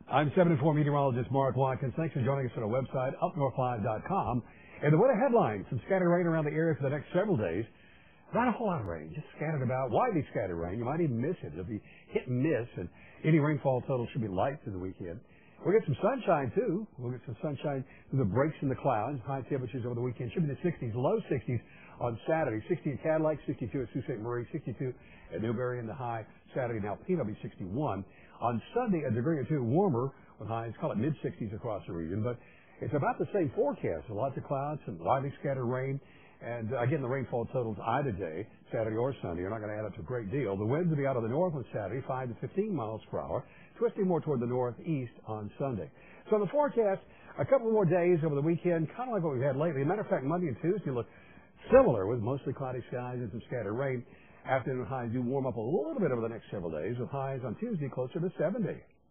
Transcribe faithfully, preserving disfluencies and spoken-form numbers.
I'm seven and four meteorologist Mark Watkins. Thanks for joining us on our website, up north live dot com. And the weather headlines, some scattered rain around the area for the next several days. Not a whole lot of rain, just scattered about, widely scattered rain. You might even miss it. It'll be hit and miss, and any rainfall total should be light through the weekend. We'll get some sunshine, too. We'll get some sunshine through the breaks in the clouds. High temperatures over the weekend should be in the sixties, low sixties on Saturday. sixty in Cadillac, sixty-two at Sault Ste. Marie, sixty-two at Newberry, and the high Saturday in Alpena will be sixty-one. On Sunday, a degree or two warmer with highs, call it mid-sixties across the region. But it's about the same forecast. Lots of clouds, some widely scattered rain. And uh, again, the rainfall totals either day, Saturday or Sunday, are not going to add up to a great deal. The winds will be out of the north on Saturday, five to fifteen miles per hour, twisting more toward the northeast on Sunday. So the forecast, a couple more days over the weekend, kind of like what we've had lately. As a matter of fact, Monday and Tuesday look similar with mostly cloudy skies and some scattered rain. Afternoon highs do warm up a little bit over the next several days, with highs on Tuesday closer to seventy.